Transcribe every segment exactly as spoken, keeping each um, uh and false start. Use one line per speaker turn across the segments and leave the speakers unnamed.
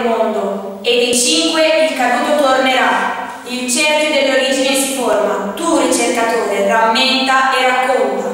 mondo, e dei cinque il caduto tornerà. Il cerchio delle origini si forma. Tu, ricercatore, rammenta e racconta.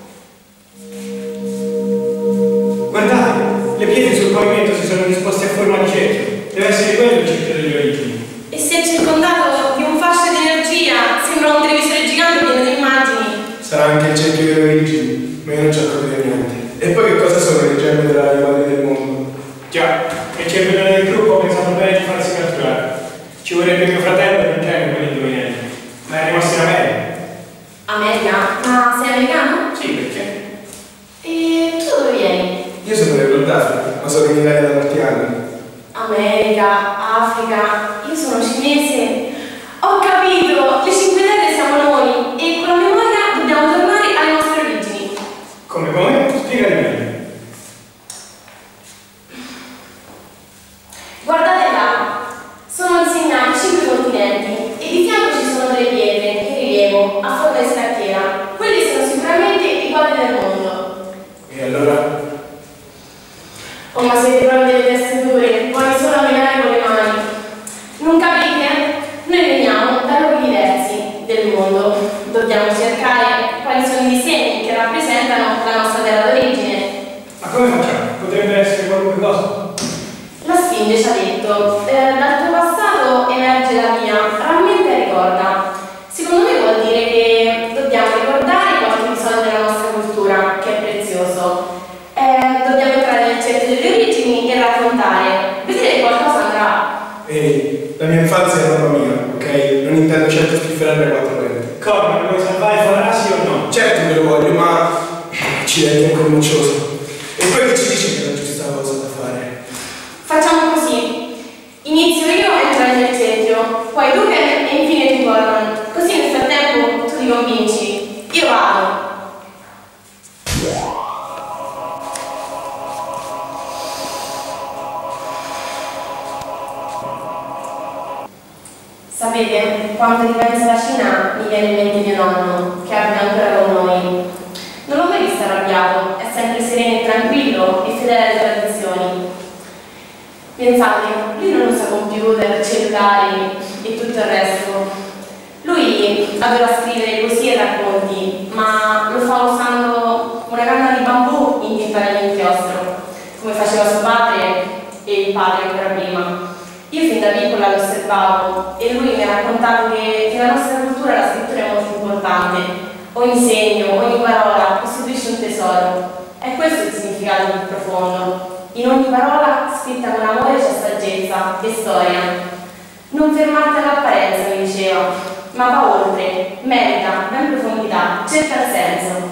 Guardate, le pietre sul pavimento si sono disposte a forma di cerchio. Deve essere quello il cerchio delle origini.
E se è circondato di un fascio di energia, sembra un televisore gigante pieno di immagini.
Sarà anche il cerchio delle origini, ma io non ci ho capito niente. E poi che cosa sono le gemme della rivale del mondo?
Già, il cervello del gruppo ha pensato bene di farsi catturare. Ci vorrebbe mio fratello per genere per indovinelli, ma è rimasto in America.
America? Ma sei americano?
Sì, perché?
E tu dove vieni?
Io sono del Nord Africa, ma sono in Italia da molti anni.
America, Africa, io sono cinese. Ho capito, le cinque terre siamo noi e con la memoria dobbiamo tornare alle nostre origini.
Come come? Spiegati meglio.
Guardate là, sono disegnati cinque continenti e di fianco ci sono delle pietre in rilievo a forma di scacchiera. Quelli sono sicuramente i quadri del mondo.
E allora?
Oh, ma siete proprio delle teste dure, vuoi solo allenare con le mani. Non capite? Noi veniamo da luoghi diversi del mondo. Dobbiamo cercare quali sono i disegni che rappresentano la nostra terra d'origine.
Ma come facciamo? Potrebbe essere qualunque cosa.
La Sfinge ci ha detto, eh, dal tuo passato emerge la mia, rammenta e ricorda. Secondo me vuol dire che dobbiamo ricordare qualche episodio della nostra cultura, che è prezioso. Eh, dobbiamo entrare nel cerchio delle origini e raccontare. Vedere che qualcosa andrà.
Ehi, la mia infanzia è roba mia, ok? Non intendo certo schifferare quattro lente.
Corma, lo vuoi salvare fuori sì o no?
Certo che lo voglio, ma accidenti, è cormuccioso. E poi che ci dici che è la giusta cosa da fare?
Facciamo così. Inizio io a entrare nel cerchio, poi tu e infine tu Gordon. Così nel frattempo tu ti convinci. Io vado. Sapete, quando ripenso alla Cina mi viene in mente mio nonno, che abita ancora con noi. Non l'ho mai visto arrabbiato, è sempre sereno e tranquillo e fedele alle tradizioni. Pensate, lui non usa computer, cellulari e tutto il resto. Lui adora scrivere poesie e racconti, ma lo fa usando una canna di bambù intinta nell'inchiostro, come faceva suo padre e il padre ancora prima. Io fin da piccola lo osservavo e lui mi ha raccontato che nella nostra cultura la scrittura è molto importante. Ogni segno, ogni parola costituisce un tesoro. È questo il significato più profondo. In ogni parola scritta con amore c'è saggezza e storia. Non fermarti all'apparenza, mi diceva, ma va oltre, merita, va in profondità, cerca il senso.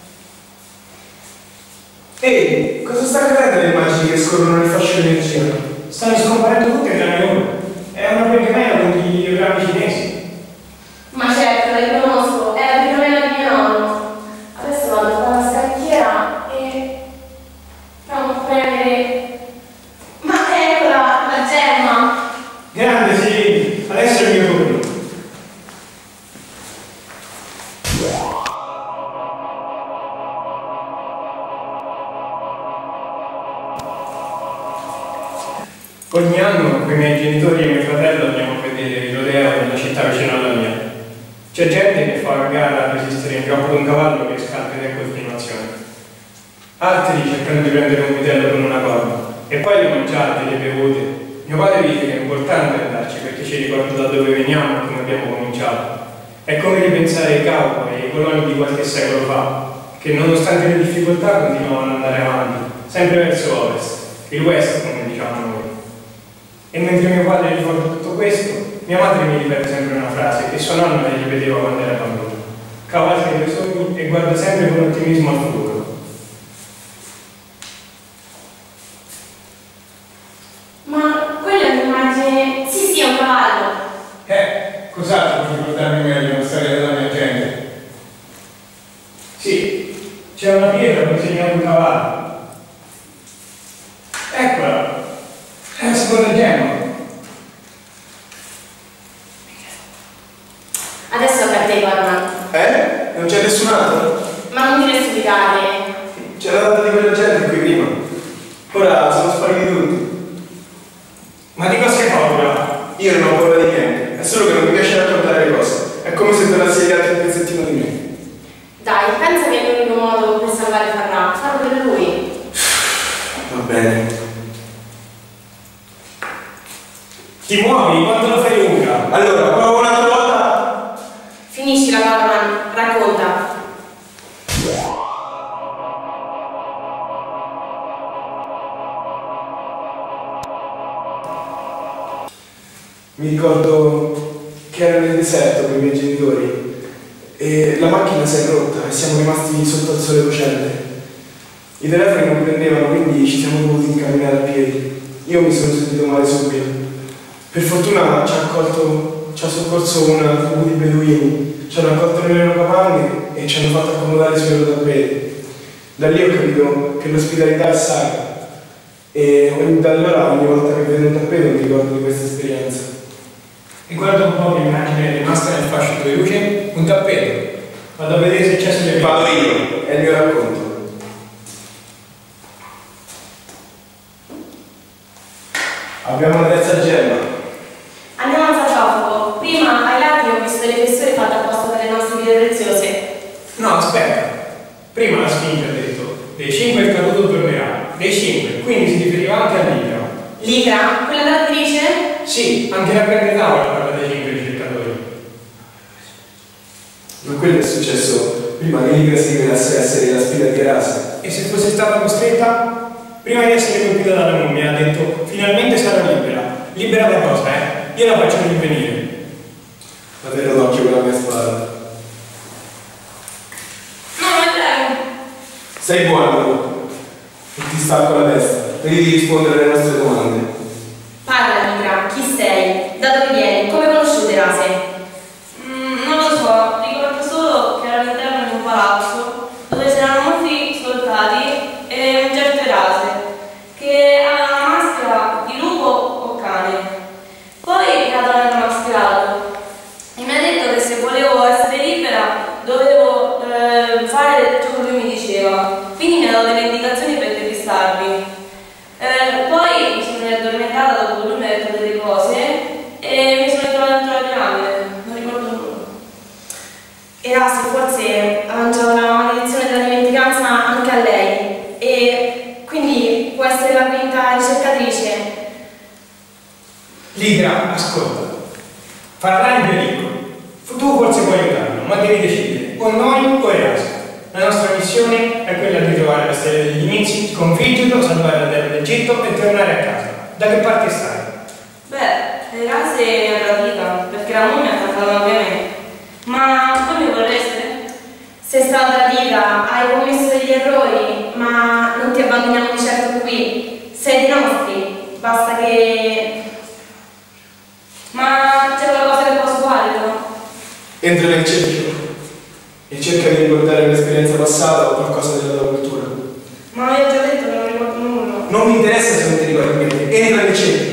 Ehi, cosa sta accadendo alle immagini che scorrono nel fascio dell'energia?
Stanno scomparendo tutte tranne una. È una pergamena con gli ideogrammi cinesi.
Ma certo, la riconosco, è la pergamena di mio nonno. Adesso vado dalla scacchiera e provo a prendere. Ma eccola, la gemma!
Grande, sì, adesso è il mio turno. Ogni anno con i miei genitori e mio fratello andiamo a vedere l'Odeo nella città vicino alla mia. C'è gente che fa una gara a resistere in gioco di un cavallo che scalpita in continuazione. Altri cercano di prendere un vitello con una corda. E poi le mangiate, le bevute. Mio padre dice che è importante andarci perché ci ricorda da dove veniamo e come abbiamo cominciato. È come ripensare ai cowboy e ai coloni di qualche secolo fa, che nonostante le difficoltà continuavano ad andare avanti, sempre verso ovest, il west come diciamo noi. E mentre mio padre ricorda tutto questo, mia madre mi ripete sempre una frase che sua nonna le ripeteva quando era bambino. Cavalca i tuoi sogni e guarda sempre con ottimismo al futuro.
Ma quella è un'immagine. Sì, sì, è un cavallo.
Eh, cos'altro per ricordarmi meglio la storia della mia gente?
Sì, c'è una pietra con disegnato un cavallo. Eccola, è la seconda gemma.
Adesso è per te, Gordon.
Eh? Non c'è nessun altro?
Ma non ti ne stupicare,
Ma di cosa hai paura?
Io non ho paura di niente, è solo che non mi piace raccontare le cose. È come se tornassi agli altri un pezzettino di me.
Dai, pensa che è l'unico modo per salvare Farrah, farlo per lui.
Va bene.
Ti muovi quando lo fai lunga.
Allora, provo un'altra volta.
Finisci la Padovan, racconta.
Mi ricordo che ero nel deserto con i miei genitori e la macchina si è rotta e siamo rimasti sotto il sole cocente. I telefoni non prendevano, quindi ci siamo dovuti incamminare a piedi. Io mi sono sentito male subito. Per fortuna ci ha accolto, ci ha soccorso una tribù di beduini, ci hanno accolto nelle loro capanne e ci hanno fatto accomodare sui loro tappeti. Da lì ho capito che l'ospitalità è sacra e da allora ogni volta che vedo un tappeto mi ricordo di questa esperienza.
Riguarda un po' l'immagine rimasta nel fascio di luce, un tappeto. Vado a vedere se c'è sulle
Vado io, è il mio racconto. Abbiamo la terza gemma.
Andiamo al sarcofago. Prima ai lati ho visto delle fessure fatte apposta per le nostre vite preziose.
No, aspetta. Prima la Sfinge ha detto, dei cinque il caduto tornerà. Dei cinque, quindi si riferiva anche a Ligra.
Ligra? Quella trattrice?
Sì, anche la grande tavola parla dei cinque ricercatori.
Ma quello è successo prima che Ligra si rivelasse essere la spia di Erase.
E se fosse stata costretta? Prima di essere colpita dalla mummia ha detto, finalmente sarò libera. Libera da cosa, eh? Io la faccio rinvenire.
Ma terrò d'occhio con la mia spada.
No, ma prego.
Sei buono, e ti stacco la testa. Vedi di rispondere alle nostre domande.
Parla, Ligra. Chi sei? Da dove vieni? Come conosciute Erase?
Mm, non lo so, ricordo solo che era all'interno di un palazzo dove c'erano molti soldati e un certo Erase che aveva una maschera di lupo o cane. Poi Erase era mascherato e mi ha detto che se volevo essere libera dovevo eh, fare ciò che lui mi diceva, quindi mi ha dato delle indicazioni per depistarmi. Eh, poi mi sono addormentata dopo che lui mi ha detto delle cose e mi sono ritrovata dentro la piramide, non ricordo nulla.
Erase forse ha lanciato una maledizione della dimenticanza anche a lei e quindi può essere la quinta ricercatrice.
Ligra, ascolta. Farrah in pericolo. Tu forse puoi aiutarlo, ma devi decidere, o noi o Erase. La nostra missione è quella di trovare la stella degli inizi, sconfiggerlo, salvare la terra d'Egitto e tornare a casa. Da che parte stai?
Beh, Erase è tradita perché la mummia ha trattato anche me. Ma voi mi vorreste?
Sei stata tradita, hai commesso degli errori, ma non ti abbandoniamo di certo qui. Sei dei nostri, basta che...
Ma c'è qualcosa che posso fare, no?
Entra nel cerchio e cerca di ricordare un'esperienza passata o qualcosa della tua cultura.
Ma io ho già detto che non ricordo nulla.
Non mi interessa se non ti ricordi niente, entra nel cerchio.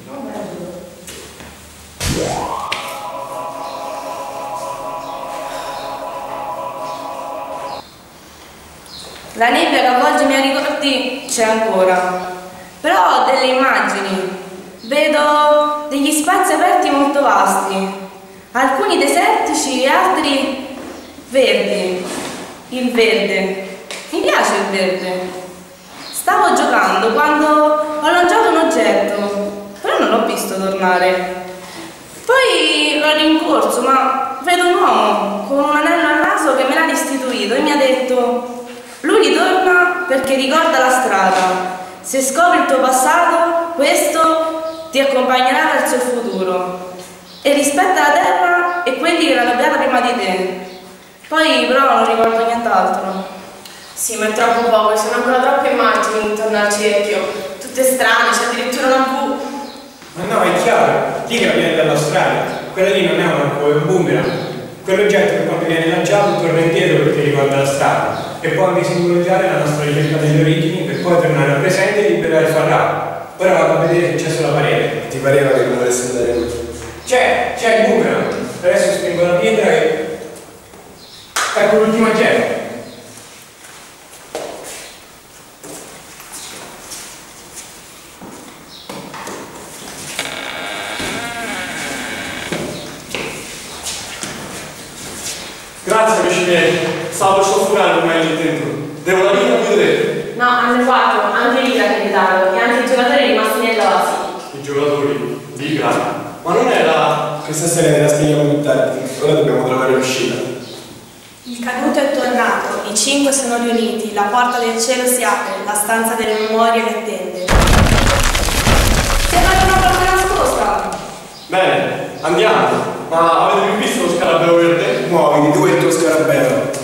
La nebbia che avvolge i miei ricordi c'è ancora, però ho delle immagini. Vedo degli spazi aperti molto vasti, alcuni desertici e altri verdi. Il verde. Mi piace il verde. Stavo giocando quando ho lanciato un oggetto, però non l'ho visto tornare. Poi l'ho rincorso, ma vedo un uomo con un anello al naso che me l'ha restituito e mi ha detto: lui ritorna perché ricorda la strada. Se scopri il tuo passato, questo ti accompagnerà verso il futuro. E rispetta la terra e quelli che l'hanno abbiata prima di te. Poi però non ricordo nient'altro.
Sì, ma è troppo poco, ci sono ancora troppe immagini intorno al cerchio. Tutte strane, c'è addirittura una blu.
Ma no, è chiaro, Ligra viene dall'Australia. Quella lì non è una è un boomerang. Quell'oggetto che quando viene lanciato torna indietro perché ricorda la strada e può anche simboleggiare la nostra ricerca delle origini per poi tornare al presente e liberare Farrah. Ora vado a vedere che c'è sulla parete.
Ti pareva che non volessi andare qui?
C'è, c'è il boomerang. Adesso spingo la pietra e... ecco l'ultima gemma.
Grazie amici miei, stavo per soffocare ormai lì dentro. Devo la vita più dentro.
No, hanno fatto anche lì l'accreditato e anche i giocatori rimasti nell'oasi.
I giocatori, Liga, ma non era...
Questa storia la spieghiamo più tardi, ora dobbiamo trovare l'uscita.
Il caduto è tornato, i cinque sono riuniti, la porta del cielo si apre, la stanza delle memorie le attende.
Sembra una porta nascosta.
Bene, andiamo. Ma avete più visto lo scarabeo verde?
Muoviti, tu e il tuo scarabeo.